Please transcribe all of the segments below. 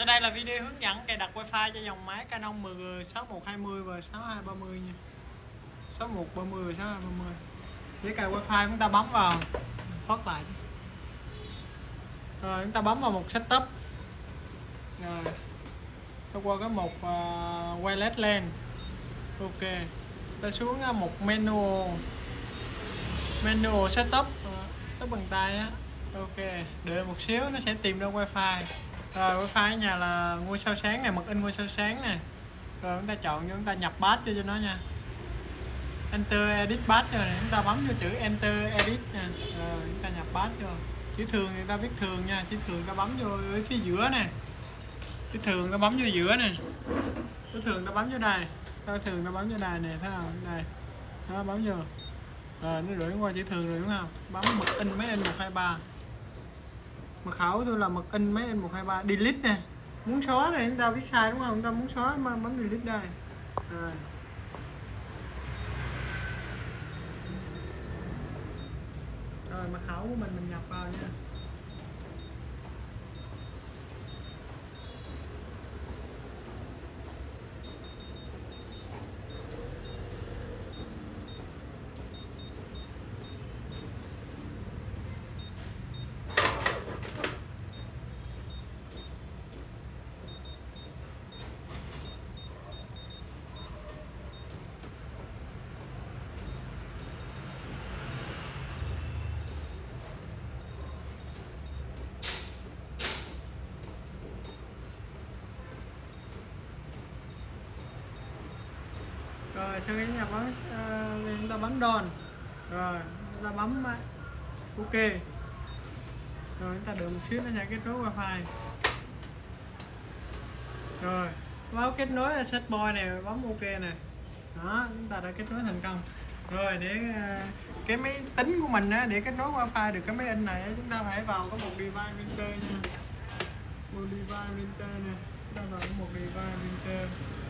Sau đây là video hướng dẫn cài đặt Wi-Fi cho dòng máy Canon MG 6120 và 6230 nha. 6130 và 6230. Để cài Wi-Fi chúng ta bấm vào, thoát lại đi. Rồi chúng ta bấm vào một setup. Rồi thông qua cái mục wireless LAN. Ok. Ta xuống một menu setup, setup bằng tay á. Ok, đợi một xíu nó sẽ tìm ra Wi-Fi. Rồi Wi-Fi ở nhà là ngôi sao sáng này, mật in ngôi sao sáng này. Rồi chúng ta chọn, chúng ta nhập path cho nó nha. Enter edit path rồi này, chúng ta bấm vô chữ enter edit nè. Rồi chúng ta nhập path vô. Chữ thường thì ta viết thường nha, chữ thường ta bấm vô ở phía giữa nè. Chữ thường ta bấm vô giữa nè. Chữ thường ta bấm vô đây. Chữ thường ta bấm vô đây nè, thấy không? Đây. Đó, bấm vô. Rồi nó gửi qua chữ thường rồi đúng không? Bấm mật in máy in 123. Mật khẩu tôi là mật in máy in 123. Delete nè. Muốn xóa này chúng ta viết sai đúng không? Chúng ta muốn xóa mà bấm delete đây. Rồi. Rồi mật khẩu của mình nhập vào nha. Rồi sau khi nhập bấm chúng ta bấm done. Rồi chúng ta bấm ok. Rồi chúng ta đợi một xíu nó sẽ kết nối Wi-Fi. Rồi báo kết nối set point này, bấm ok nè. Đó, chúng ta đã kết nối thành công. Rồi để cái máy tính của mình á, để kết nối Wi-Fi được cái máy in này, chúng ta phải vào có một device printer nha. Một device printer nè, chúng ta vào một device printer.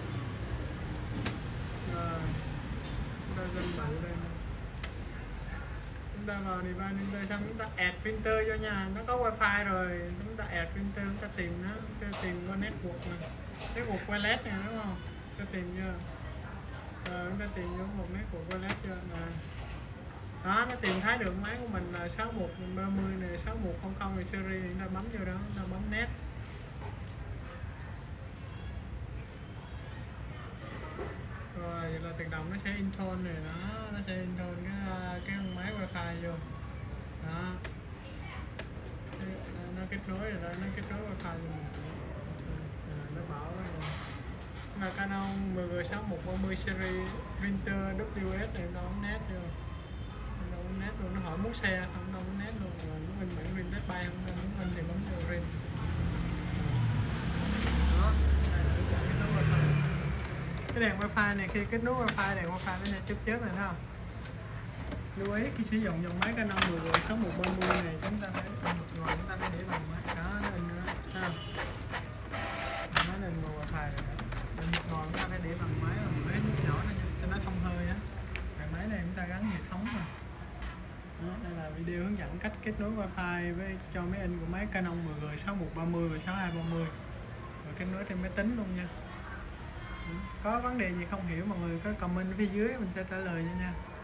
Rồi chúng ta dần bự đây nè. Chúng ta vào device printer xong chúng ta add printer cho nha. Nó có wifi rồi, chúng ta add printer, chúng ta tìm nó, chúng ta tìm qua network này, network wireless nè đúng không? Chúng ta tìm chưa? Rồi chúng ta tìm vô một network wireless chưa? Nè. Đó, nó tìm thấy được máy của mình là 6130 này, 6100 này series, chúng ta bấm vô đó, chúng ta bấm net. Rồi là tự động nó sẽ intone này đó, nó sẽ intone cái máy wifi vô đó. Nó kết nối rồi đó, nó kết nối wifi cho mình. Nó bảo là Canon MG6130 series printer WS này, nó bấm net vô, nó bấm net luôn, nó hỏi muốn xe không, nó bấm net luôn. Rồi muốn in bản print test bay không, nó muốn in thì bấm vô print. Đó, cái đèn wifi này khi kết nối wifi, đèn wifi nó sẽ chớp này thấy không? Lưu ý khi sử dụng dòng máy Canon MG 6130 này chúng ta phải cầm một ngồi, chúng ta phải để bằng máy đó, nó in nữa thấy không? Nó lên màu wifi rồi đó. Mình một ngồi chúng ta phải để bằng máy nhỏ cho nó thông hơi á. Cái máy này chúng ta gắn hệ thống rồi. Đó, đây là video hướng dẫn cách kết nối wifi với cho máy in của máy Canon MG 6130 và 6230. Rồi kết nối trên máy tính luôn nha. Có vấn đề gì không hiểu mọi người có comment phía dưới mình sẽ trả lời nha.